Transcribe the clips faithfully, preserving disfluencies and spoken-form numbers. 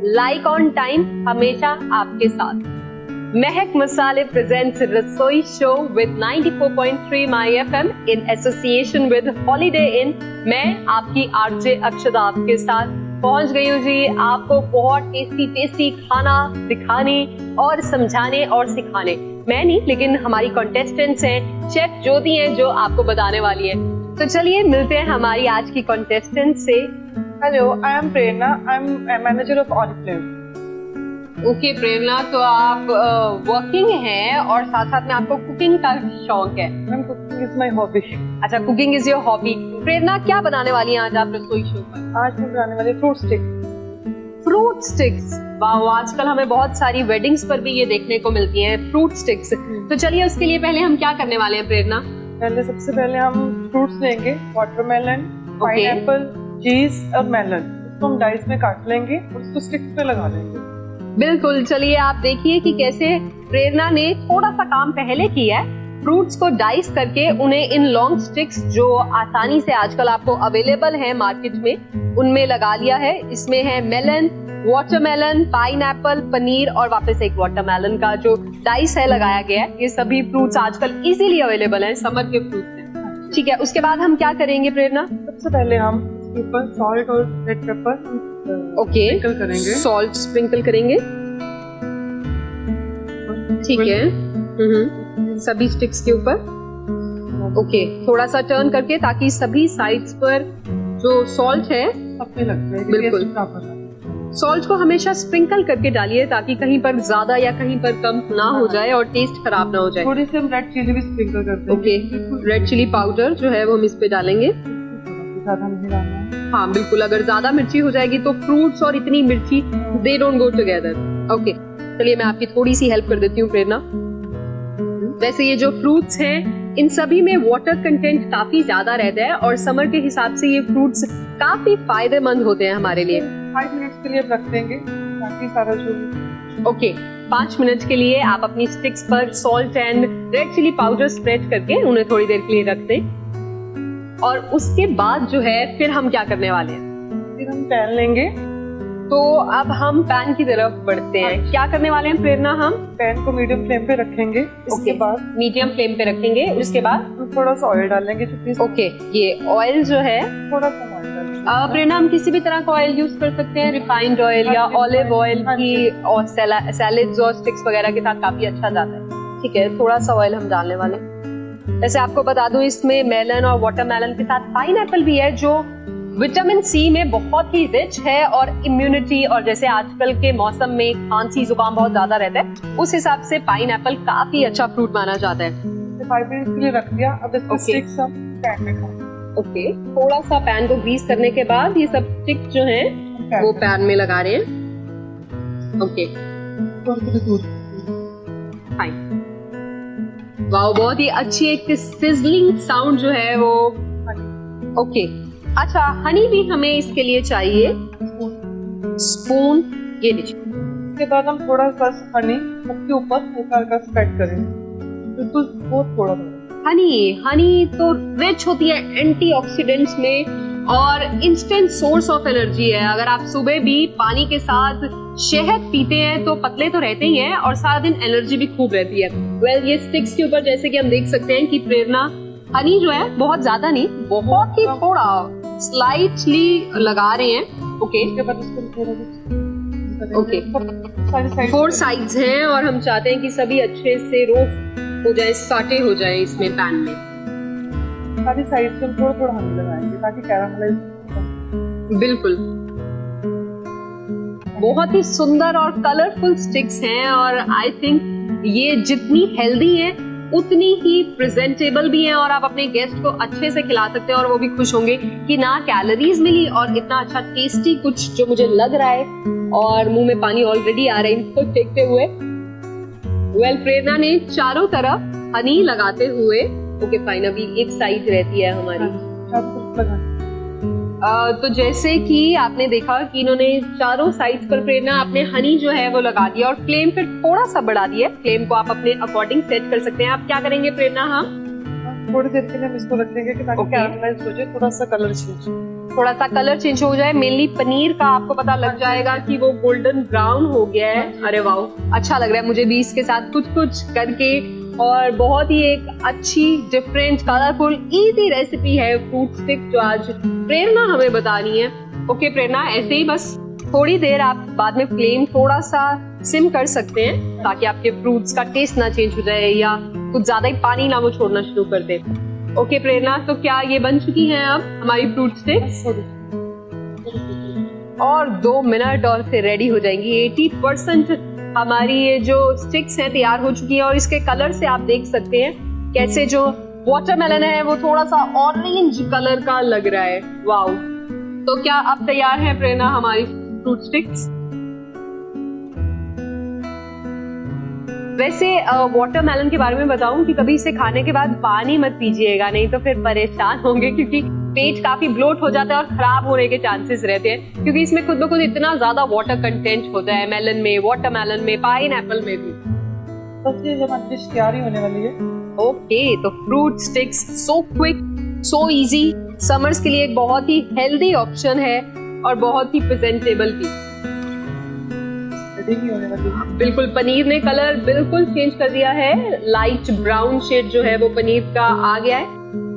Like on time, हमेशा आपके साथ। महक Masale presents Rasoi show with ninety four point three my F M in association with holiday इन। मैं आपकी RJ Akshada आपके साथ पहुंच गई हूँ जी, आपको बहुत टेस्टी टेस्टी खाना दिखाने और समझाने और सिखाने। मैं नहीं, लेकिन हमारी कंटेस्टेंट्स हैं, शेफ ज्योति हैं, जो आपको बताने वाली है। तो चलिए मिलते हैं हमारी आज की कंटेस्टेंट से। Hello, I am Prerna, I am manager of Oriflame. Okay Prerna, तो आप वर्किंग हैं और साथ साथ में आपको कुकिंग का शौक है। Ma'am, cooking is my hobby. अच्छा, cooking is your hobby. Prerna, क्या बनाने वाली हैं आज आप रसोई शो पर? आज मैं बनाने वाली फ्रूट स्टिक्स। फ्रूट स्टिक्स, वाह, आजकल हमें बहुत सारी वेडिंग्स पर भी ये देखने को मिलती हैं फ्रूट स्टिक्स। तो चलिए उसके लिए पहले हम क्या करने वाले हैं प्रेरणा? पहले सबसे पहले हम फ्रूट्स लेंगे, वाटरमेलन, पाइनएप्पल, चीज और मेलन। इसको हम डाइस में काट लेंगे और उसको स्टिक्स पे लगा लेंगे। बिल्कुल, चलिए आप देखिए कि कैसे प्रेरणा ने थोड़ा सा काम पहले किया है। फ्रूट्स को डाइस करके उन्हें इन लॉन्ग स्टिक्स जो आसानी से आजकल आपको अवेलेबल है मार्केट में, उनमें लगा लिया है। इसमें है मेलन, वाटरमेलन, पाइनएप्पल, पनीर और वापस एक वाटरमेलन का जो डाइस है लगाया गया है। ये सभी फ्रूट्स आजकल इजीली अवेलेबल हैं, समर के फ्रूट्स हैं। ठीक है, उसके बाद हम क्या करेंगे प्रेरणा? सबसे पहले हम इसके ऊपर सॉल्ट और रेड पेपर ओके स्प्रिंकल करेंगे। सॉल्ट स्प्रिंकल करेंगे, ठीक है। हम्म, सभी स्टिक्स के ऊपर ओके, थोड़ा सा टर्न करके ताकि सभी साइड्स पर जो सॉल्ट है सब पे लग जाए। बिल्कुल, सॉल्ट को हमेशा स्प्रिंकल करके डालिए ताकि कहीं पर ज्यादा या कहीं पर कम ना हो जाए और टेस्ट खराब ना हो जाए। थोड़ी सी हम रेड चिली भी स्प्रिंकल करते हैं। ओके, रेड चिली पाउडर जो है वो हम इस पे डालेंगे। ज्यादा नहीं डालना है। हाँ बिल्कुल, अगर ज्यादा मिर्ची हो जाएगी तो फ्रूट्स और इतनी मिर्ची they don't go together. Okay, चलिए मैं आपकी थोड़ी सी हेल्प कर देती हूँ प्रेरणा। वैसे ये जो फ्रूट्स हैं इन सभी में वाटर कंटेंट काफी ज्यादा रहता है और समर के हिसाब से ये फ्रूट्स काफी फायदेमंद होते हैं हमारे लिए। फाइव मिनट्स के लिए रख देंगे ताकि सारा जो ओके, पाँच मिनट के लिए आप अपनी स्टिक्स पर salt and red chilli powder spread करके उन्हें थोड़ी देर के लिए रख दें। और उसके बाद जो है फिर हम क्या करने वाले हैं? फिर हम पैन लेंगे। तो अब हम पैन की तरफ बढ़ते हैं। क्या करने वाले हैं प्रेरणा? हम पैन को मीडियम फ्लेम पे रखेंगे। इसके बाद मीडियम फ्लेम पे रखेंगे। उसके बाद थोड़ा सा ऑयल डालेंगे। ओके, ये ऑयल जो है थोड़ा सा ऑयल डालेंगे। प्रेरणा, हम किसी भी तरह का ऑयल यूज कर सकते हैं, रिफाइंड ऑयल या ऑलिव ऑयल की, और सैलेड्स और स्टिक्स वगैरह के साथ काफी अच्छा जाता है। ठीक है, थोड़ा सा ऑयल हम डालने वाले। वैसे आपको बता दूं इसमें मेलन और वाटरमेलन के साथ पाइनएप्पल भी है जो विटामिन सी में बहुत ही रिच है और इम्यूनिटी, और जैसे आजकल के मौसम में खांसी जुकाम बहुत ज्यादा रहता है, उस हिसाब से पाइनएप्पल काफी अच्छा फ्रूट माना जाता है। फाइव मिनट्स के लिए रख दिया। अब इसको स्टिक्स हम पैन में खाएंगे। ओके, थोड़ा सा पैन को ग्रीस करने के बाद ये सब स्टिक जो हैं वो पैन में लगा रहे हैं। ओके फाइन, वाओ, बहुत ही अच्छी एक सिजलिंग साउंड जो है वो। ओके, अच्छा, हनी भी हमें इसके लिए चाहिए, स्पून ये लीजिए। इसके बाद हम थोड़ा सा हनी सबके ऊपर हल्का हल्का स्प्रेड करेंगे, बिल्कुल बहुत थोड़ा। हनी हनी तो रिच होती है एंटीऑक्सीडेंट्स में और इंस्टेंट सोर्स ऑफ एनर्जी है। अगर आप सुबह भी पानी के साथ शहद पीते हैं तो पतले तो रहते ही हैं और सारा दिन एनर्जी भी खूब रहती है। वेल well, ये स्टिक्स के ऊपर जैसे कि हम देख सकते हैं कि प्रेरणा हनी जो है बहुत ज्यादा नहीं, बहुत ही थोड़ा स्लाइटली लगा रहे हैं। ओके ओके, फोर साइड्स हैं और हम चाहते हैं कि सभी अच्छे से रोस्ट हो जाए, साटे हो जाए इसमें पैन में। सारी साइड से थोड़ा थोड़ा हनी लगाएंगे ताकि कैरामलाइज। बिल्कुल, बहुत ही सुंदर और कलरफुल स्टिक्स हैं और आई थिंक ये जितनी हेल्दी है उतनी ही प्रेजेंटेबल भी हैं और आप अपने गेस्ट को अच्छे से खिला सकते हैं और वो भी खुश होंगे कि ना कैलोरीज मिली और इतना अच्छा टेस्टी कुछ जो मुझे लग रहा है, और मुंह में पानी ऑलरेडी आ रहा है इनको देखते हुए। वेल, प्रेरणा ने चारों तरफ हनी लगाते हुए, ओके फाइन, अभी एक साइड रहती है हमारी। Uh, तो जैसे कि आपने देखा कि इन्होंने चारों साइड्स पर प्रेरणा आपने हनी जो है वो लगा दिया और फ्लेम फिर थोड़ा सा बढ़ा दिया। फ्लेम को आप अपने अकॉर्डिंग सेट कर सकते हैं। आप क्या करेंगे प्रेरणा? हम थोड़ी देर के लिए हम इसको रखेंगे कि ताकि कैरामलाइज हो जाए, थोड़ा सा कलर चेंज। थोड़ा सा कलर चेंज हो जाए, मेनली पनीर का आपको पता लग जाएगा कि वो गोल्डन ब्राउन हो गया है। अरे वाह, अच्छा लग रहा है मुझे भी इसके साथ कुछ कुछ करके। और बहुत ही एक अच्छी डिफरेंट कलरफुल इजी रेसिपी है फ्रूट स्टिक जो आज प्रेरणा हमें बतानी है। ओके प्रेरणा, ऐसे ही बस थोड़ी देर आप बाद में फ्लेम थोड़ा सा सिम कर सकते हैं ताकि आपके फ्रूट्स का टेस्ट ना चेंज हो जाए या कुछ ज्यादा ही पानी ना वो छोड़ना शुरू कर दे। ओके प्रेरणा, तो क्या ये बन चुकी हैं अब हमारी फ्रूट स्टिक्स? और दो मिनट और फिर रेडी हो जाएंगी। अस्सी परसेंट हमारी ये जो स्टिक्स हैं तैयार हो चुकी है और इसके कलर से आप देख सकते हैं कैसे जो वाटरमेलन है वो थोड़ा सा ऑरेंज कलर का लग रहा है। वाओ, तो क्या अब तैयार है प्रेरणा हमारी फ्रूट स्टिक्स? वैसे वाटरमेलन के बारे में बताऊं कि कभी इसे खाने के बाद पानी मत पीजिएगा, नहीं तो फिर परेशान होंगे क्योंकि पेट काफी ब्लोट हो जाता है और खराब होने के चांसेस रहते हैं क्योंकि इसमें खुद ब खुद इतना ज्यादा वाटर कंटेंट होता है मेलन में, वाटरमेलन में, पाइनएप्पल में भी। सबसे हमारी डिश तैयार ही होने वाली है। ओके, तो fruit sticks so quick, so easy, summers के लिए एक बहुत ही हेल्दी ऑप्शन है और बहुत ही प्रेजेंटेबल भी। होने वाली है। बिल्कुल, पनीर ने कलर बिल्कुल चेंज कर दिया है, लाइट ब्राउन शेड जो है वो पनीर का आ गया है।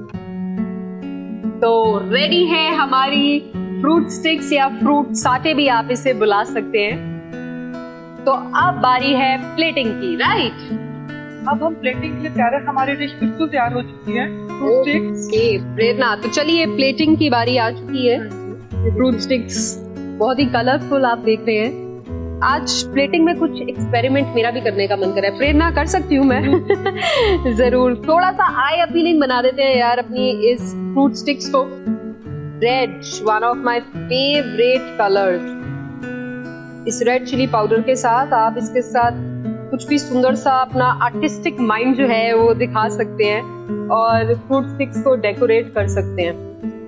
तो रेडी है हमारी फ्रूट स्टिक्स या फ्रूट साटे भी आप इसे बुला सकते हैं। तो अब बारी है प्लेटिंग की, राइट? अब हम प्लेटिंग के लिए तैयार है, हमारी डिश बिल्कुल तैयार हो चुकी है। फ्रूट स्टिक्स प्रेरणा, तो चलिए प्लेटिंग की बारी आ चुकी है। फ्रूट स्टिक्स बहुत ही कलरफुल आप देख रहे हैं। आज प्लेटिंग में कुछ एक्सपेरिमेंट मेरा भी करने का मन कर रहा है। प्रेरणा, कर सकती हूँ मैं? जरूर, थोड़ा सा आई अपीलिंग बना देते हैं यार अपनी इस फ्रूट स्टिक्स को। Red, one of my favourite colours. इस रेड चिली पाउडर के साथ आप इसके साथ कुछ भी सुंदर सा अपना आर्टिस्टिक माइंड जो है वो दिखा सकते हैं और फ्रूट स्टिक्स को डेकोरेट कर सकते हैं।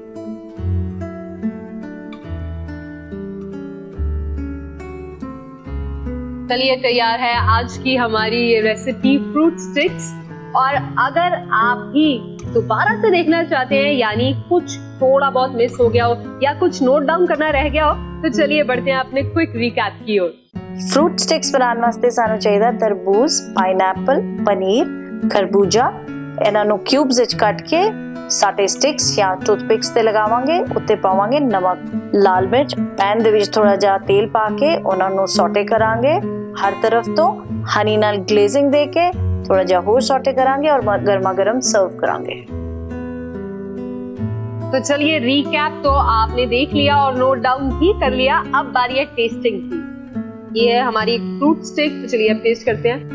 चलिए, तैयार है आज की हमारी ये रेसिपी फ्रूट स्टिक्स। और अगर आप भी दोबारा से देखना चाहते हैं, यानी कुछ थोड़ा बहुत मिस हो गया हो या कुछ नोट डाउन करना रह गया हो, तो चलिए बढ़ते हैं अपने क्विक रिकैप की ओर। फ्रूट स्टिक्स बनाने वास्ते सानू चाहिदा तरबूज, पाइनएप्पल, पनीर, खरबूजा। इन्हां नू क्यूब्स विच कट के साटे स्टिक्स या टूथपिक्स ते लगावांगे। उत्ते पावांगे नमक, लाल मिर्च, पैन दे विच थोड़ा जा तेल पा के उन्हां नू सौटे करांगे हर तरफ तो। हनी नाल ग्लेजिंग दे के थोड़ा जा होर सौटे करांगे और गर्मा गर्म सर्व करांगे। तो चलिए, रिकैप तो आपने देख लिया और नोट डाउन भी कर लिया। अब बारी है टेस्टिंग की। ये है हमारी फ्रूट स्टिक, तो चलिए अब टेस्ट करते हैं।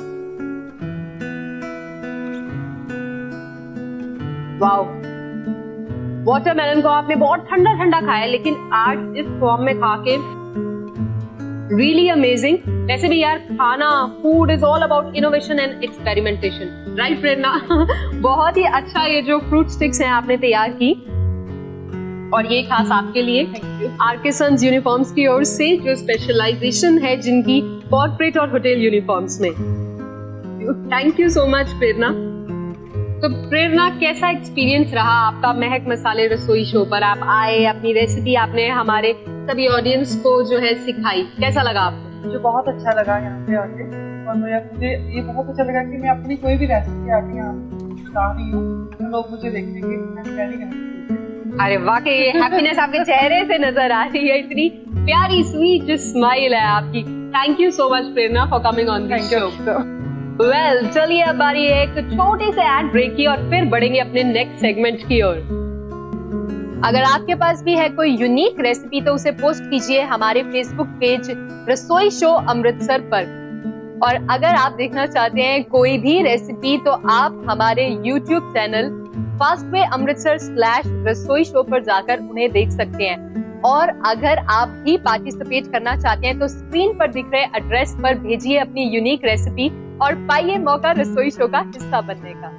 वाओ, वाटरमेलन को आपने बहुत ठंडा ठंडा खाया लेकिन आज इस फॉर्म में खा के रियली अमेजिंग। वैसे भी यार खाना, food is all about innovation and experimentation, right Prerna? बहुत ही अच्छा ये जो फ्रूट स्टिक्स हैं आपने तैयार की और ये खास आपके लिए आर्केसन्स यूनिफॉर्म्स की ओर से, जो स्पेशलाइजेशन है जिनकी कॉर्पोरेट और होटल यूनिफॉर्म्स में। Thank you so much Prerna. तो प्रेरणा, कैसा एक्सपीरियंस रहा आपका महक मसाले रसोई शो पर? आप आए, अपनी रेसिपी आपने हमारे सभी ऑडियंस को जो है सिखाई, कैसा लगा आपको? मुझे बहुत अच्छा लगा यहाँ पे आके और मुझे ये बहुत अच्छा लगा कि मैं अपनी कोई भी रेसिपी आके यहाँ बता रही हूँ तो लोग मुझे देखेंगे। अरे वाकई ये हैप्पीनेस आपके चेहरे से नजर आ रही है, इतनी प्यारी स्वीट स्माइल है आपकी। Thank you so much Prerna for coming on this show. Well, चलिए अब बारी है एक छोटे से एड ब्रेक की और फिर बढ़ेंगे अपने नेक्स्ट सेगमेंट की ओर। अगर आपके पास भी है कोई यूनिक रेसिपी तो उसे पोस्ट कीजिए हमारे Facebook page Rasoi show Amritsar पर। और अगर आप देखना चाहते हैं कोई भी रेसिपी तो आप हमारे YouTube channel Fastway Amritsar slash Rasoi show पर जाकर उन्हें देख सकते हैं। और अगर आप भी पार्टिसिपेट करना चाहते हैं तो स्क्रीन पर दिख रहे एड्रेस पर भेजिए अपनी यूनिक रेसिपी और पाइए मौका रसोई शो का हिस्सा बनने का।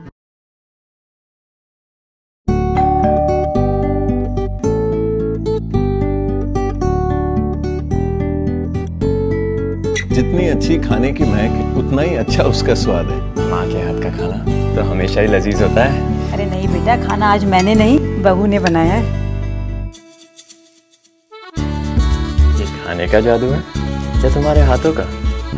जितनी अच्छी खाने की महक उतना ही अच्छा उसका स्वाद है। माँ के हाथ का खाना तो हमेशा ही लजीज होता है। अरे नहीं बेटा, खाना आज मैंने नहीं बहू ने बनाया है। खाने का जादू है या तुम्हारे हाथों का?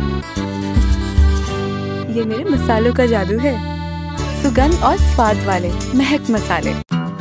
ये मेरे मसालों का जादू है, सुगंध और स्वाद वाले महक मसाले।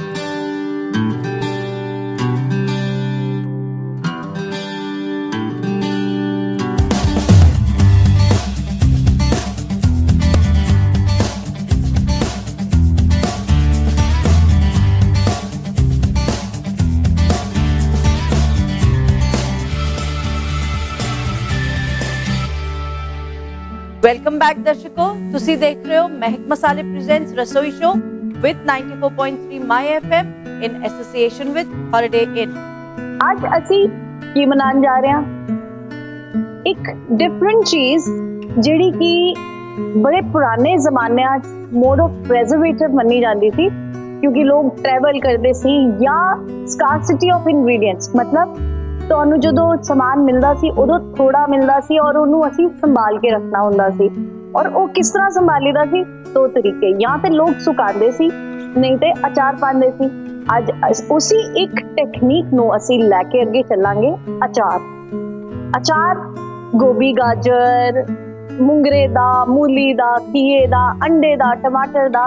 वेलकम बैक दर्शकों, ਤੁਸੀਂ देख रहे हो महक Masale presents Rasoi show with ninety four point three My F M in association with Holiday Inn। ਅੱਜ ਅਸੀਂ ਕੀ ਬਣਾਉਣ ਜਾ ਰਹੇ ਹਾਂ? ਇੱਕ ਡਿਫਰੈਂਟ ਚੀਜ਼ ਜਿਹੜੀ ਕਿ ਬੜੇ ਪੁਰਾਣੇ ਜ਼ਮਾਨਿਆਂ 'ਚ ਮੋਡ ਆਫ ਪ੍ਰੈਜ਼ਰਵੇਟਿਵ ਮੰਨੀ ਜਾਂਦੀ ਸੀ, ਕਿਉਂਕਿ ਲੋਕ ਟਰੈਵਲ ਕਰਦੇ ਸੀ ਜਾਂ ਸਕਾਰਸਿਟੀ ਆਫ ਇੰਗਰੀਡੀਐਂਟਸ, ਮਤਲਬ ਤੁਹਾਨੂੰ ਜਦੋਂ ਸਮਾਨ ਮਿਲਦਾ ਸੀ ਉਦੋਂ ਥੋੜਾ ਮਿਲਦਾ ਸੀ ਔਰ ਉਹਨੂੰ ਅਸੀਂ ਸੰਭਾਲ ਕੇ ਰੱਖਣਾ ਹੁੰਦਾ ਸੀ। ਔਰ ਉਹ ਕਿਸ ਤਰ੍ਹਾਂ ਸੰਭਾਲੀਦਾ ਸੀ? ਦੋ ਤਰੀਕੇ, ਜਾਂ ਤੇ ਲੋਕ ਸੁਕਾਉਂਦੇ ਸੀ, ਨਹੀਂ ਤੇ ਅਚਾਰ ਪਾਉਂਦੇ ਸੀ। ਅੱਜ ਉਸੇ ਇੱਕ ਟੈਕਨੀਕ ਨੂੰ ਅਸੀਂ ਲੈ ਕੇ ਅੱਗੇ ਚੱਲਾਂਗੇ। ਅਚਾਰ ਅਚਾਰ ਗੋਭੀ, ਗਾਜਰ, ਮੁੰਗਰੇ ਦਾ, ਮੂਲੀ ਦਾ, ਘੀਏ ਦਾ, ਅੰਡੇ ਦਾ, ਟਮਾਟਰ ਦਾ,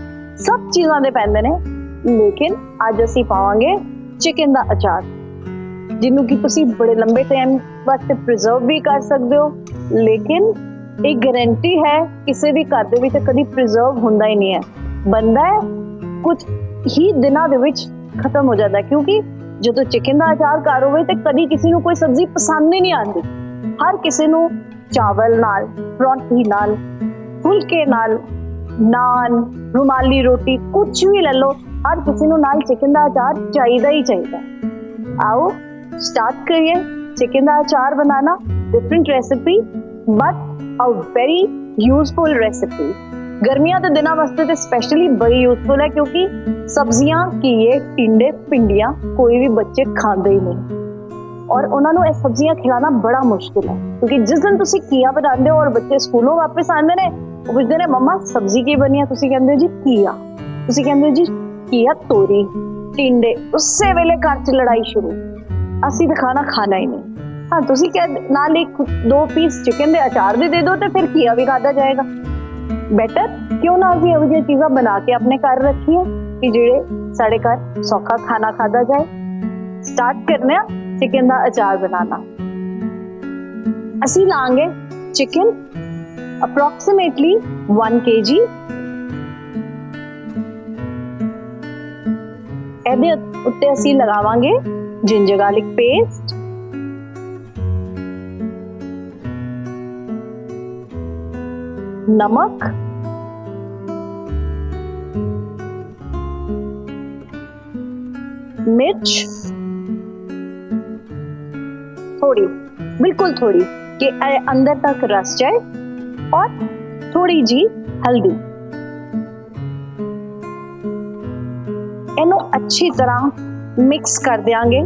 ਸਭ ਚੀਜ਼ਾਂ ਦੇ ਪੈਂਦੇ ਨੇ। ਲੇਕਿਨ ਅੱਜ ਅਸੀਂ ਪਾਵਾਂਗੇ ਚਿਕਨ ਦਾ ਅਚਾਰ, ਜਿਹਨੂੰ ਕਿ ਤੁਸੀਂ ਬੜੇ ਲੰਬੇ ਟਾਈਮ ਵਾਸਤੇ ਪ੍ਰੀਜ਼ਰਵ ਵੀ ਕਰ ਸਕਦੇ ਹੋ। ਲੇਕਿਨ ਇਹ ਗਾਰੰਟੀ ਹੈ ਕਿਸੇ ਵੀ ਘਰ ਦੇ ਵਿੱਚ ਕਦੀ ਪ੍ਰੀਜ਼ਰਵ ਹੁੰਦਾ ਹੀ ਨਹੀਂ ਹੈ, ਬਣਦਾ ਹੈ ਕੁਝ ਹੀ ਦਿਨਾਂ ਦੇ ਵਿੱਚ ਖਤਮ ਹੋ ਜਾਂਦਾ, ਕਿਉਂਕਿ ਜਦੋਂ ਚਿਕਨ ਦਾ ਅਚਾਰ ਘਰ ਹੋਵੇ ਤੇ ਕਦੀ ਕਿਸੇ ਨੂੰ ਕੋਈ ਸਬਜ਼ੀ ਪਸੰਦ ਹੀ ਨਹੀਂ ਆਉਂਦੀ। ਹਰ ਕਿਸੇ ਨੂੰ ਚਾਵਲ ਨਾਲ, ਪਰੌਂਠੀ ਨਾਲ, ਫੁਲਕੇ ਨਾਲ, ਨਾਨ, ਰੁਮਾਲੀ ਰੋਟੀ, ਕੁਝ ਵੀ ਲੈ ਲਓ, ਹਰ ਕਿਸੇ ਨੂੰ ਨਾਲ ਚਿਕਨ ਦਾ ਅਚਾਰ ਚਾਹੀਦਾ ਹੀ ਚਾਹੀਦਾ। आओ स्टार्ट करिए चिकन का अचार बनाना। Different recipe but a very useful recipe. गर्मियां के दिनों वास्ते तो स्पेशली बड़ी यूजफुल है, क्योंकि सब्जियां, घीए, टिंडे, पिंडियां कोई भी बच्चे खाते ही नहीं और उन्होंने ये सब्जियां खिलाना बड़ा मुश्किल है, क्योंकि जिस दिन तुसी घीया बनाते हो और बच्चे स्कूलों वापस आते हैं, वो पूछते हैं मम्मा सब्जी की बनी है, तुसी कहते हो जी घीया, तुसी कहते हो जी घीया तोरी, टिंडे। उसे वेले घर च लड़ाई शुरू, ਅਸੀਂ ਤਾਂ ਖਾਣਾ ਖਾਣਾ ਹੀ ਨਹੀਂ। ਹਾਂ, ਤੁਸੀਂ ਕਹਿ ਨਾਲ ਇੱਕ ਦੋ ਪੀਸ ਚਿਕਨ ਦੇ ਅਚਾਰ ਦੇ ਦੇ ਦਿਓ ਤੇ ਫਿਰ ਘੀਆ ਵੀ ਖਾਧਾ ਜਾਏਗਾ। ਬੈਟਰ ਕਿਉਂ ਨਾ ਅਸੀਂ ਇਹੋ ਜਿਹੀਆਂ ਚੀਜ਼ਾਂ ਬਣਾ ਕੇ ਆਪਣੇ ਘਰ ਰੱਖੀਏ ਕਿ ਜਿਹੜੇ ਸਾਡੇ ਘਰ ਸੌਖਾ ਖਾਣਾ ਖਾਧਾ ਜਾਏ। ਸਟਾਰਟ ਕਰਨੇ ਆ ਚਿਕਨ ਦਾ ਅਚਾਰ ਬਣਾਉਣਾ। ਅਸੀਂ ਲਾਂਗੇ ਚਿਕਨ ਅਪਰੋਕਸੀਮੇਟਲੀ one kg। ਇਹਦੇ ਉੱਤੇ ਅਸੀਂ ਲਗਾਵਾਂਗੇ जिंजर गार्लिक पेस्ट, नमक, मिर्च, थोड़ी, बिल्कुल थोड़ी कि अंदर तक रस जाए, और थोड़ी जी हल्दी। इन्हों अच्छी तरह मिक्स कर देंगे।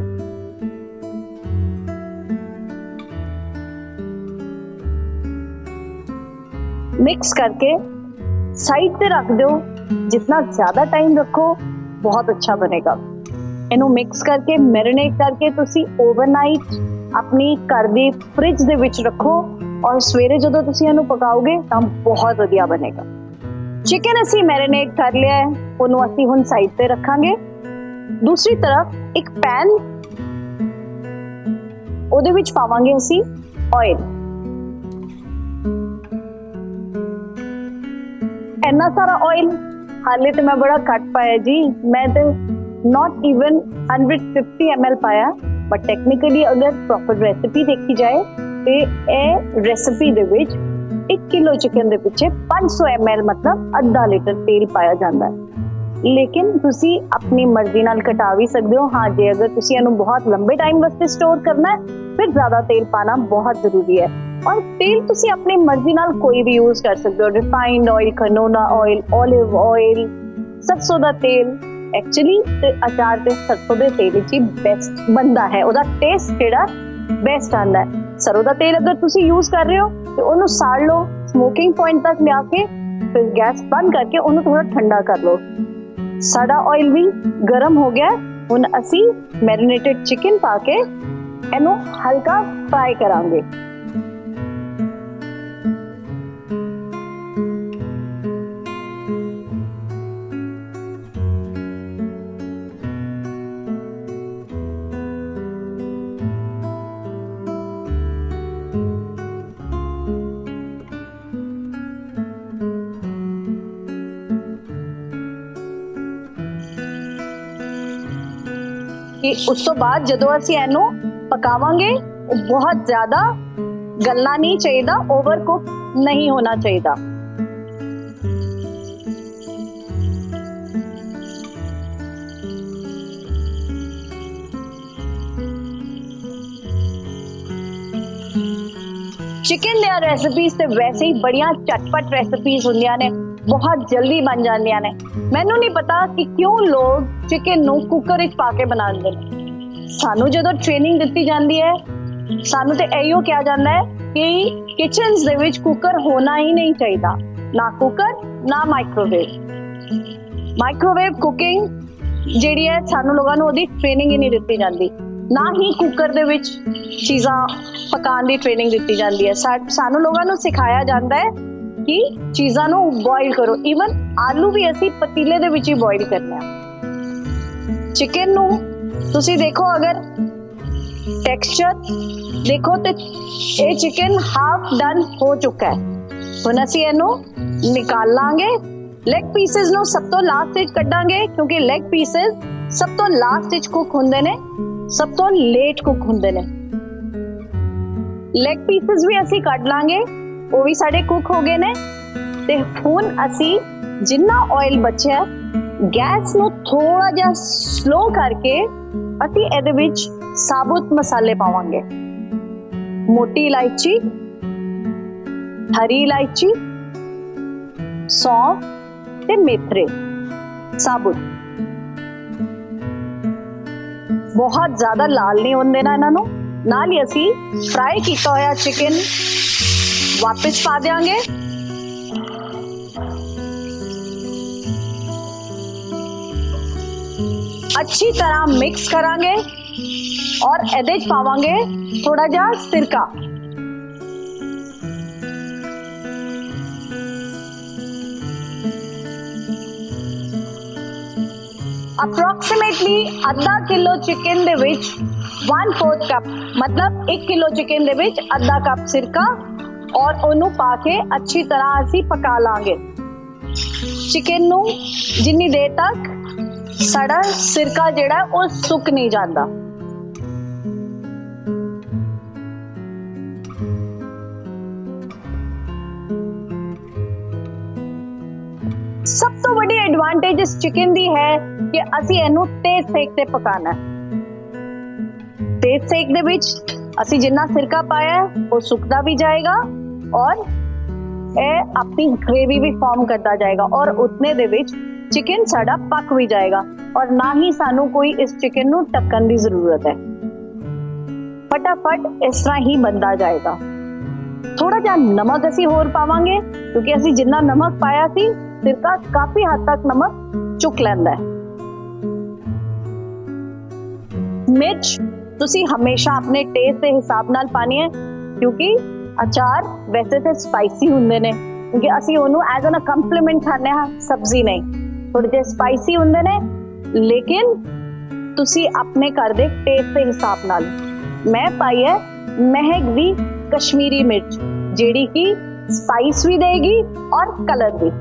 मिक्स करके साइड पे रख दो। जितना ज्यादा टाइम रखो बहुत अच्छा बनेगा। इन्हों मिक्स करके मैरिनेट करके तुसी ओवरनाइट अपनी घर दी फ्रिज दे विच रखो और सवेरे जदों तुसी इन्हों पकाओगे तो बहुत वधिया बनेगा। चिकन असी मैरिनेट कर लिया है, उन्हों असी हुण साइड पे रखांगे। दूसरी तरफ एक पैन, ਉਹਦੇ ਵਿੱਚ ਪਾਵਾਂਗੇ ਅਸੀਂ ਆਇਲ। ਇੰਨਾ ਸਾਰਾ ਆਇਲ ਹਾਲੇ ਤੇ ਮੈਂ ਬੜਾ ਘੱਟ ਪਾਇਆ ਜੀ, ਮੈਂ ਤੇ not even one hundred fifty milliliters ਪਾਇਆ, ਬਟ ਟੈਕਨੀਕਲੀ ਅਗਰ ਪ੍ਰੋਪਰ ਰੈਸਿਪੀ ਦੇਖੀ ਜਾਏ ਤੇ ਇਹ ਰੈਸਿਪੀ ਦੇ ਵਿੱਚ ਇੱਕ ਕਿਲੋ ਚਿਕਨ ਦੇ ਪਿੱਛੇ five hundred milliliters मतलब ਅੱਧਾ ਲੀਟਰ ਤੇਲ ਪਾਇਆ ਜਾਂਦਾ ਹੈ। लेकिन तुसी अपनी मर्जी नाल कटा भी सकते हो। हाँ, जे अगर तुसी इहनूं बहुत लंबे टाइम वास्ते स्टोर करना है फिर ज्यादा तेल पाना बहुत जरूरी है। और तेल तुसी अपनी मर्जी नाल कोई भी यूज कर सकते हो, refined oil, canola oil, olive oil, सरसों दा तेल। एक्चुअली अचार ते सरसों दे तेल ही बेस्ट बनता है, उहदा टेस्ट जेहड़ा बेस्ट आंदा है। सरों दा तेल अगर तुसी यूज कर रहे हो तो उहनूं साड़ लो स्मोकिंग पॉइंट तक लिया के, फिर गैस बंद करके उहनूं थोड़ा ठंडा कर लो। साडा ऑयल भी गर्म हो गया। हुण असी मैरिनेटेड चिकन पा के ਇਹਨੂੰ ਹਲਕਾ ਫਰਾਈ ਕਰਾਂਗੇ। ਉਸ ਤੋਂ ਬਾਅਦ ਜਦੋਂ ਅਸੀਂ ਇਹਨੂੰ ਪਕਾਵਾਂਗੇ, ਉਹ ਬਹੁਤ ਜ਼ਿਆਦਾ ਗਲਣਾ ਨਹੀਂ ਚਾਹੀਦਾ, ਓਵਰ ਕੁਕ ਨਹੀਂ ਹੋਣਾ ਚਾਹੀਦਾ। चिकन ਦੀਆਂ ਰੈਸਿਪੀਜ਼ ਤੇ ਵੈਸੇ ਹੀ ਬੜੀਆਂ ਚਟਪਟ ਰੈਸਿਪੀਜ਼ ਹੁੰਦੀਆਂ ਨੇ, ਬਹੁਤ ਜਲਦੀ ਬਣ ਜਾਂਦੀਆਂ ਨੇ। ਮੈਨੂੰ ਨਹੀਂ ਪਤਾ ਕਿ ਕਿਉਂ ਲੋਕ ਚਿਕਨ ਨੂੰ ਕੁੱਕਰ ਵਿੱਚ ਪਾ ਕੇ ਬਣਾਉਂਦੇ ਨੇ। ਸਾਨੂੰ ਜਦੋਂ ਟ੍ਰੇਨਿੰਗ ਦਿੱਤੀ ਜਾਂਦੀ ਹੈ, ਸਾਨੂੰ ਤੇ ਇਹੋ ਕਿਹਾ ਜਾਂਦਾ ਹੈ ਕਿ ਕਿਚਨਸ ਦੇ ਵਿੱਚ ਕੁੱਕਰ ਹੋਣਾ ਹੀ ਨਹੀਂ ਚਾਹੀਦਾ, ਨਾ ਕੁੱਕਰ ਨਾ ਮਾਈਕ੍ਰੋਵੇਵ। ਮਾਈਕ੍ਰੋਵੇਵ ਕੁਕਿੰਗ ਜਿਹੜੀ ਹੈ, ਸਾਨੂੰ ਲੋਕਾਂ ਨੂੰ ਉਹਦੀ ਟ੍ਰੇਨਿੰਗ ਹੀ ਨਹੀਂ ਦਿੱਤੀ ਜਾਂਦੀ, ਨਾ ਹੀ ਕੁੱਕਰ ਦੇ ਵਿੱਚ ਚੀਜ਼ਾਂ ਪਕਾਉਣ ਦੀ ਟ੍ਰੇਨਿੰਗ ਦਿੱਤੀ ਜਾਂਦੀ ਹੈ। ਸਾਨੂੰ ਲੋਕਾਂ ਨੂੰ ਸਿਖਾਇਆ ਜਾਂਦਾ ਹੈ ਕਿ ਚੀਜ਼ਾਂ ਨੂੰ ਬੋਇਲ ਕਰੋ। ਈਵਨ ਆਲੂ ਵੀ ਅਸੀਂ ਪਤੀਲੇ ਦੇ ਵਿੱਚ ਹੀ ਬੋਇਲ ਕਰਨੇ ਆ। ਚਿਕਨ ਨੂੰ ਤੁਸੀਂ ਦੇਖੋ, ਅਗਰ ਟੈਕਸਚਰ ਦੇਖੋ ਤੇ ਇਹ ਚਿਕਨ ਹਾਫ ਡਨ ਹੋ ਚੁੱਕਾ ਹੈ। ਹੁਣ ਅਸੀਂ ਇਹਨੂੰ ਨਿਕਾਲ ਲਾਂਗੇ। ਲੈਗ ਪੀਸਸ ਨੂੰ ਸਭ ਤੋਂ ਲਾਸਟ ਵਿੱਚ ਕੱਢਾਂਗੇ, ਕਿਉਂਕਿ ਲੈਗ ਪੀਸਸ ਸਭ ਤੋਂ ਲਾਸਟ ਵਿੱਚ ਕੁਕ ਹੁੰਦੇ ਨੇ, ਸਭ ਤੋਂ ਲੇਟ ਕੁਕ ਹੁੰਦੇ ਨੇ। ਲੈਗ ਪੀਸਸ ਵੀ ਅਸੀਂ ਕੱਢ ਲਾਂਗੇ, ਉਹ ਵੀ ਸਾਡੇ ਕੁਕ ਹੋ ਗਏ ਨੇ। ਤੇ ਹੁਣ ਅਸੀਂ ਜਿੰਨਾ ਆਇਲ ਬਚਿਆ, ਗੈਸ ਨੂੰ ਥੋੜਾ ਜਿਹਾ ਸਲੋ ਕਰਕੇ ਅਸੀਂ ਇਹਦੇ ਵਿੱਚ ਸਾਬੁਤ ਮਸਾਲੇ ਪਾਵਾਂਗੇ। ਮੋਟੀ ਇਲਾਇਚੀ, ਹਰੀ ਇਲਾਇਚੀ, ਸੌਂਫ ਤੇ ਮੇਥਰੇ ਸਾਬੁਤ। ਬਹੁਤ ਜ਼ਿਆਦਾ ਲਾਲ ਨਹੀਂ ਹੋਣ ਦੇਣਾ ਇਹਨਾਂ ਨੂੰ। ਨਾਲ ਹੀ ਅਸੀਂ ਫਰਾਈ ਕੀਤਾ ਹੋਇਆ ਚਿਕਨ ਵਾਪਸ ਪਾ ਦਿਆਂਗੇ। अच्छी तरह मिक्स करांगे और ਇਹਦੇ ਚ ਪਾਵਾਂਗੇ ਥੋੜਾ ਜਿਹਾ ਸਿਰਕਾ। ਅਪਰੋਕਸੀਮੇਟਲੀ ਅੱਧਾ ਕਿਲੋ ਚਿਕਨ ਦੇ ਵਿੱਚ वन फोर्थ कप मतलब एक किलो चिकन ਦੇ ਵਿੱਚ ਅੱਧਾ ਕੱਪ ਸਿਰਕਾ ਔਰ ਉਹਨੂੰ ਪਾ ਕੇ ਅੱਛੀ ਤਰ੍ਹਾਂ ਅਸੀਂ ਪਕਾ ਲਾਂਗੇ। ਚਿਕਨ ਨੂੰ ਜਿੰਨੀ ਦੇਰ ਤੱਕ ਸਾਡਾ ਸਿਰਕਾ ਜਿਹੜਾ ਉਹ ਸੁੱਕ ਨਹੀਂ ਜਾਂਦਾ। ਸਭ ਤੋਂ ਵੱਡੀ ਐਡਵਾਂਟੇਜ ਇਸ ਚਿਕਨ ਦੀ ਹੈ ਕਿ ਅਸੀਂ ਇਹਨੂੰ ਤੇਜ਼ ਸੇਕ ਤੇ ਪਕਾਣਾ ਹੈ। ਤੇਜ਼ ਸੇਕ ਦੇ ਵਿੱਚ ਅਸੀਂ ਜਿੰਨਾ ਸਿਰਕਾ ਪਾਇਆ ਉਹ ਸੁੱਕਦਾ ਵੀ ਜਾਏਗਾ और ਇਹ ਆਪਣੀ ਗ੍ਰੇਵੀ ਵੀ ਫਾਰਮ ਕਰਦਾ ਜਾਏਗਾ और ਉਤਨੇ ਦੇ ਵਿੱਚ चिकन साड़ा पक भी जाएगा और ना ही सानू कोई इस चिकन नू ढकन की जरूरत है। फटाफट इस तरह ही बनता जाएगा। थोड़ा जा नमक असी होर पावांगे क्योंकि असी जिन्ना नमक पाया सी सिरका काफी हद तक नमक चुक लैंदा है। मिर्च तुसी हमेशा अपने टेस्ट के हिसाब नाल पानी है क्योंकि अचार वैसे तो स्पाइसी हुंदे ने क्योंकि असी ओनू एज एन कंप्लीमेंट खाने हां, सब्जी नहीं। थोड़े जे स्पाइसी हुंदे ने लेकिन तुसी अपने घर दे टेस्ट के हिसाब नाल। मैं पाई है महक दी कश्मीरी मिर्च जेड़ी की स्पाइस भी देगी और कलर भी।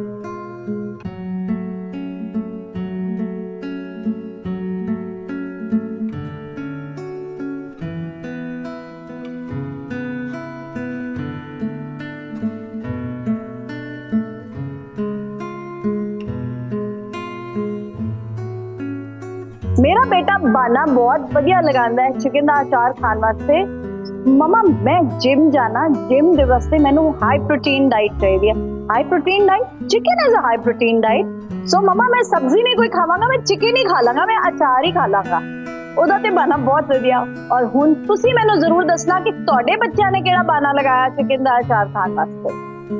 मेरा बेटा बाना बहुत बढ़िया लगांदा है चिकन का अचार खाने वास्ते। ममा मैं जिम जाना, जिम दे वास्ते मैनू हाई प्रोटीन डाइट चाहिए। High protein diet, chicken is a high protein diet. So mama मैं सब्जी नहीं कोई खावांगा, मैं चिकन ही खा लांगा, मैं अचार ही खा लांगा। ओदा ते बाना बहुत वधिया। और हुण तुसी मैनू जरूर दसना कि तुहाडे बच्चों ने किहड़ा बाना लगाया चिकन का अचार खाने वास्ते।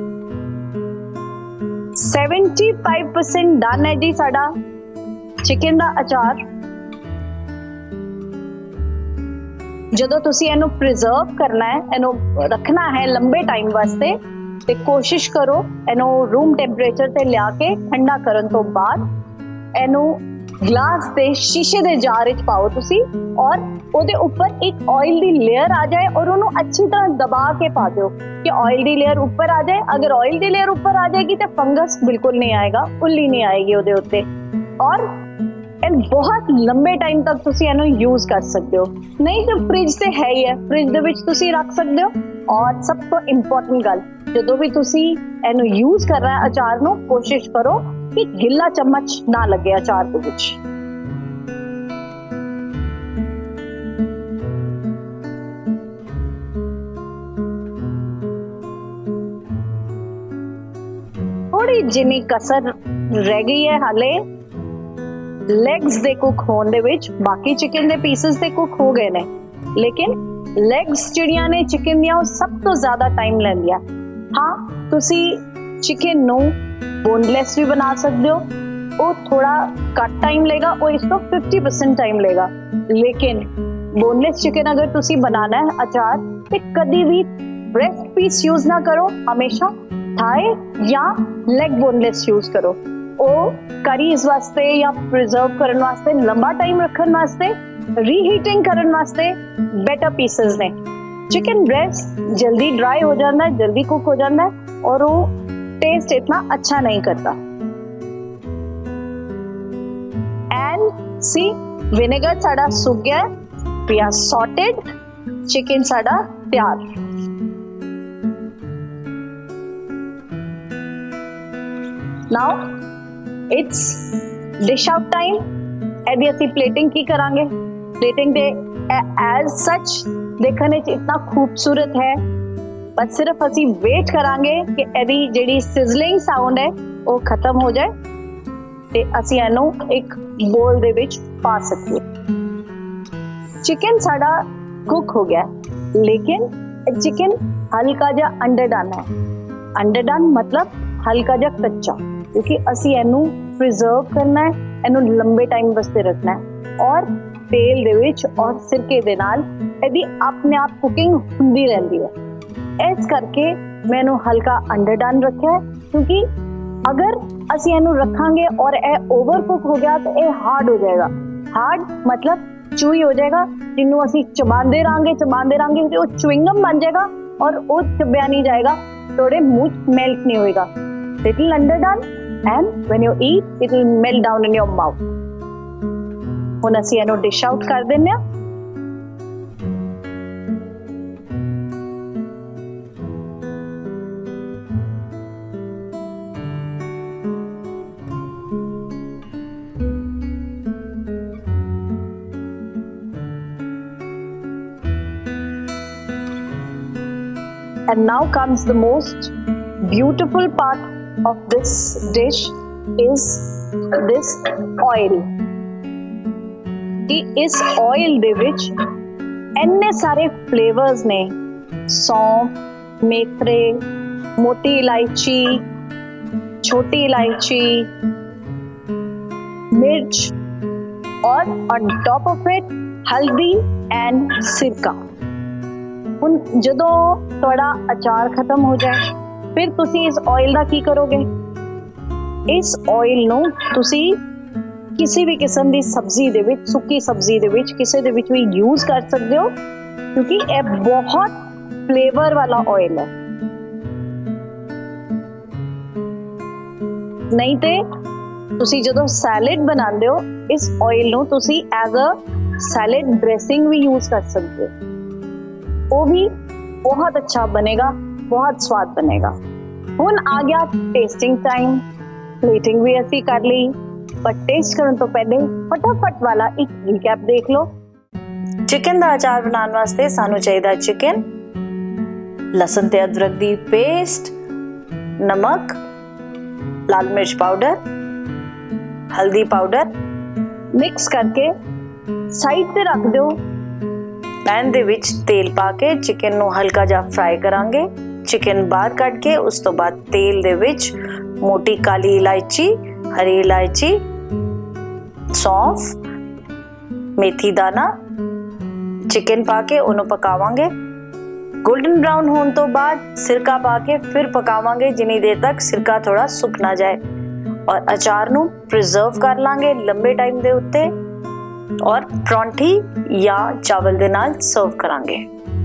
पचहत्तर परसेंट डन है जी साडा चिकन का अचार। ਜਦੋਂ ਤੁਸੀਂ ਇਹਨੂੰ ਪ੍ਰੀਜ਼ਰਵ ਕਰਨਾ ਹੈ, ਇਹਨੂੰ ਰੱਖਣਾ ਹੈ ਲੰਬੇ ਟਾਈਮ ਵਾਸਤੇ, ਤੇ ਕੋਸ਼ਿਸ਼ ਕਰੋ ਇਹਨੂੰ ਰੂਮ ਟੈਂਪਰੇਚਰ ਤੇ ਲਿਆ ਕੇ ਠੰਡਾ ਕਰਨ ਤੋਂ ਬਾਅਦ ਇਹਨੂੰ ਗਲਾਸ ਦੇ ਸ਼ੀਸ਼ੇ ਦੇ ਜਾਰ ਵਿੱਚ ਪਾਓ ਤੁਸੀਂ, ਔਰ ਉਹਦੇ ਉੱਪਰ ਇੱਕ ਆਇਲ ਦੀ ਲੇਅਰ ਆ ਜਾਏ ਔਰ ਉਹਨੂੰ ਅੱਛੀ ਤਰ੍ਹਾਂ ਦਬਾ ਕੇ ਪਾ ਦਿਓ ਕਿ ਆਇਲ ਦੀ ਲੇਅਰ ਉੱਪਰ ਆ ਜਾਏ। ਅਗਰ ਆਇਲ ਦੀ ਲੇਅਰ ਉੱਪਰ ਆ ਜਾਏਗੀ ਤੇ ਫੰਗਸ ਬਿਲਕੁਲ ਨਹੀਂ ਆਏਗਾ, ਉੱਲੀ ਨਹੀਂ ਆਏਗੀ ਉਹਦੇ ਉੱਤੇ, ਔਰ ਇਹ ਬਹੁਤ ਲੰਬੇ ਟਾਈਮ ਤੱਕ ਤੁਸੀਂ ਇਹਨੂੰ ਯੂਜ਼ ਕਰ ਸਕਦੇ ਹੋ। ਨਹੀਂ ਤਾਂ ਫ੍ਰਿਜ ਤੇ ਹੈ ਹੀ ਹੈ, ਫ੍ਰਿਜ ਦੇ ਵਿੱਚ ਤੁਸੀਂ ਰੱਖ ਸਕਦੇ ਹੋ। ਔਰ ਸਭ ਤੋਂ ਇੰਪੋਰਟੈਂਟ ਗੱਲ, ਜਦੋਂ ਵੀ ਤੁਸੀਂ ਇਹਨੂੰ ਯੂਜ਼ ਕਰ ਰਹੇ ਅਚਾਰ ਨੂੰ, ਕੋਸ਼ਿਸ਼ ਕਰੋ ਕਿ ਗਿੱਲਾ ਚਮਚ ਨਾ ਲੱਗੇ ਅਚਾਰ ਦੇ ਵਿੱਚ। ਥੋੜੀ ਜਿੰਨੀ ਕਸਰ ਰਹਿ ਗਈ ਹੈ ਹਾਲੇ ਲੈਗਸ ਦੇ ਕੁਕ ਹੋਣ ਦੇ ਵਿੱਚ, ਬਾਕੀ ਚਿਕਨ ਦੇ ਪੀਸਸ ਤੇ ਕੁਕ ਹੋ ਗਏ ਨੇ, ਲੇਕਿਨ ਲੈਗਸ ਜਿਹੜੀਆਂ ਨੇ ਚਿਕਨ ਦੀਆਂ ਉਹ ਸਭ ਤੋਂ ਜ਼ਿਆਦਾ ਟਾਈਮ ਲੈਂਦੀਆਂ। ਹਾਂ, ਤੁਸੀਂ ਚਿਕਨ ਨੂੰ ਬੋਨਲੈਸ ਵੀ ਬਣਾ ਸਕਦੇ ਹੋ, ਉਹ ਥੋੜਾ ਘੱਟ ਟਾਈਮ ਲੇਗਾ, ਉਹ ਇਸ ਤੋਂ फिफ्टी परसेंट टाइम लेगा। लेकिन बोनलेस चिकन अगर तुसी बनाना है अचार तो कभी भी ब्रेस्ट पीस यूज ना करो, हमेशा थाई या लेग बोनलेस यूज करो। ओ करीज वास्ते या प्रिजर्व करने वास्ते, लंबा टाइम रखने वास्ते, रीहीटिंग करने वास्ते बेटर पीसेस ने। चिकन ब्रेस्ट जल्दी ड्राई हो जाता है, जल्दी कुक हो जाता है और वो टेस्ट इतना अच्छा नहीं करता। एंड सी विनेगर साड़ा सूख गया, वी आर सॉर्टेड, चिकन साड़ा तैयार। Now it's dish out time. एदी असी प्लेटिंग की करांगे। प्लेटिंग दे एज सच देखने च इतना खूबसूरत है, बस सिर्फ असी वेट करांगे कि एदी जेडी सिजलिंग साउंड है वो खत्म हो जाए ते असी इहनू एक बोल दे विच पा सकीए। चिकन साड़ा कुक हो गया, लेकिन चिकन हल्का जा अंडरडन है। अंडरडन मतलब हल्का जा कच्चा, क्योंकि असी इहनू प्रिजर्व करना है, इहनू लंबे टाइम वास्ते रखना है और तेल दे विच और सिरके दे नाल इहदी अपने आप कुकिंग हुंदी रहंदी है। इस करके मैं इहनू हल्का अंडरडन रखा है, क्योंकि अगर असी इहनू रखांगे और ए ओवर कुक हो गया तो ये हार्ड हो जाएगा। हार्ड मतलब चूई हो जाएगा, जिन्नू असी चबांदे रहांगे चबांदे रहांगे तो च्युइंगम बन जाएगा और वो चबया नहीं जाएगा, थोड़े मुंह मेल्ट नहीं होएगा। Little underdone and when you eat it will melt down in your mouth. हुण असी इहनू डिश आउट कर देने आ। And now comes the most beautiful part of this dish is this oil। कि इस oil दे विच इन्ने सारे flavors ने, सौंफ, मेथरे, मोटी इलायची, छोटी इलायची, मिर्च और on top of it हल्दी and सिरका। ਹੁਣ ਜਦੋਂ ਤੁਹਾਡਾ ਅਚਾਰ ਖਤਮ ਹੋ ਜਾਏ, ਫਿਰ ਤੁਸੀਂ ਇਸ ਆਇਲ ਦਾ ਕੀ ਕਰੋਗੇ? ਇਸ ਆਇਲ ਨੂੰ ਤੁਸੀਂ ਕਿਸੇ ਵੀ ਕਿਸਮ ਦੀ ਸਬਜ਼ੀ ਦੇ ਵਿੱਚ, ਸੁੱਕੀ ਸਬਜ਼ੀ ਦੇ ਵਿੱਚ, ਕਿਸੇ ਦੇ ਵਿੱਚ ਵੀ ਯੂਜ਼ ਕਰ ਸਕਦੇ ਹੋ, ਕਿਉਂਕਿ ਇਹ ਬਹੁਤ ਫਲੇਵਰ ਵਾਲਾ ਆਇਲ ਹੈ। ਨਹੀਂ ਤੇ ਤੁਸੀਂ ਜਦੋਂ ਸੈਲਡ ਬਣਾਉਂਦੇ ਹੋ, ਇਸ ਆਇਲ ਨੂੰ ਤੁਸੀਂ ਐਜ਼ ਅ ਸੈਲਡ ਡ੍ਰੈਸਿੰਗ ਵੀ ਯੂਜ਼ ਕਰ ਸਕਦੇ ਹੋ, वो भी बहुत अच्छा बनेगा, बहुत स्वाद बनेगा। हुन आ गया टेस्टिंग टाइम। प्लेटिंग भी ऐसी कर ली, पर टेस्ट करने तो पहले फटाफट वाला एक रिकैप देख लो। चिकन दा अचार बनाने वास्ते सानू चाहिदा चिकन, लसन ते अदरक दी पेस्ट, नमक, लाल मिर्च पाउडर, हल्दी पाउडर मिक्स करके साइड ते रख दो। पैन दे विच तेल पा के चिकन नू हल्का जा फ्राई करांगे। चिकन बाहर कट के उस तो बाद तेल दे विच मोटी काली इलायची, हरी इलायची, सौंफ, मेथी दाना, चिकन पा के उन्होंने पकावांगे। गोल्डन ब्राउन होने तो बाद सिरका पा के फिर पकावांगे जिन्नी देर तक सिरका थोड़ा सुक ना जाए और अचार नू प्रिजर्व कर लांगे लंबे टाइम दे उत्ते और परौंठी या चावल दे नाल सर्व करांगे।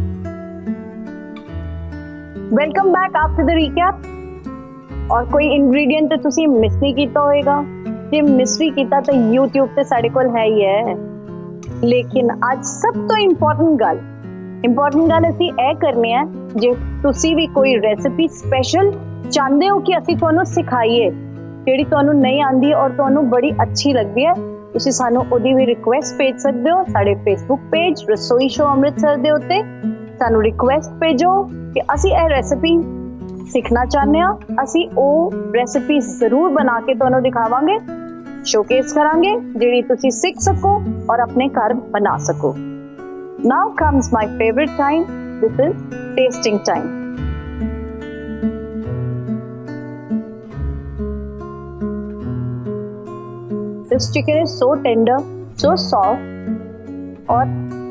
Welcome back after the recap. और कोई इंग्रेडिएंट तो तुसी मिस नहीं कीता होएगा, जे मिस भी कीता तो यूट्यूब ते साडे कोल है ही है। लेकिन आज सब तो इंपॉर्टेंट गल इंपॉर्टेंट गल असी ए करनी है, जे तुसी भी कोई रेसिपी स्पेशल चाहते हो कि असी तुहानू सिखाइए जेड़ी तुहानू नहीं आंदी और तुहानू बड़ी अच्छी लगती है, तुसी सानू ओदी भी रिक्वेस्ट भेज सकते हो साडे Facebook page Rasoi show Amritsar दे उत्ते। सानू रिक्वेस्ट भेजो कि असी ए रेसिपी सीखना चाहते हैं, असी ओ रेसिपी जरूर बना के तुहानू दिखावांगे, शोकेस करांगे जेड़ी तुसी सीख सको और अपने घर बना सको। Now comes my favorite time. This is tasting time. This chicken is so tender, so soft और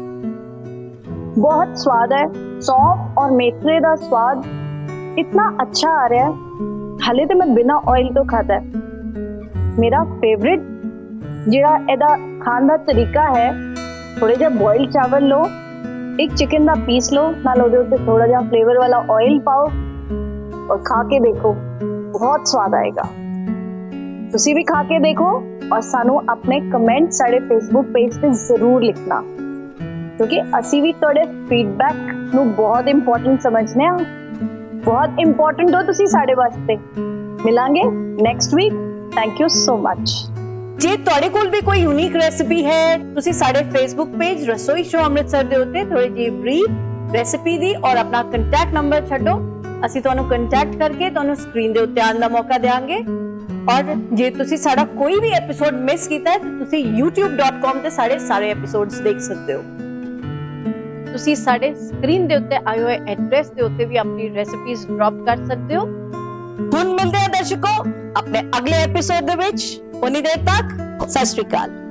बहुत स्वाद है। सौंफ और मेथरे का स्वाद इतना अच्छा आ रहा है। हाले तो मैं बिना ऑयल तो खाता है। मेरा फेवरेट जिहड़ा एदा खान का तरीका है, थोड़े जिहा बॉइल्ड चावल लो, एक चिकन का पीस लो, नाल ओदे उत्ते थोड़ा जिहा फ्लेवर वाला ऑयल पाओ और खा के देखो, बहुत स्वाद आएगा। तुसी भी खा के देखो और सानू अपने कमेंट साडे फेसबुक पेज पे जरूर लिखना, क्योंकि असी भी थोड़े फीडबैक नू बहुत इंपॉर्टेंट समझने आ। बहुत इंपॉर्टेंट हो तुसी साडे वास्ते। मिलांगे next week. Thank you so much. जे तुहाडे कोल भी कोई यूनिक रेसिपी है, तुसी साडे Facebook page Rasoi show Amritsar दे उत्ते थोड़ी जी ब्रीफ रेसिपी दी और अपना कंटैक्ट नंबर छड्डो, असी तुहानू कंटैक्ट करके तुहानू स्क्रीन दे उत्ते आने दा मौका देंगे। और जे तुसी साडा कोई भी एपिसोड मिस कीता है तो तुसी यूट्यूब डॉट कॉम ते साडे सारे एपिसोड्स देख सकते हो। तुसी साडे स्क्रीन दे उत्ते आए हुए एड्रेस दे उत्ते भी अपनी रेसिपीज ड्रॉप कर सकते हो। हुण मिलदे हैं दर्शकों अपने अगले एपिसोड दे विच। उन्नी देर तक सत श्री अकाल।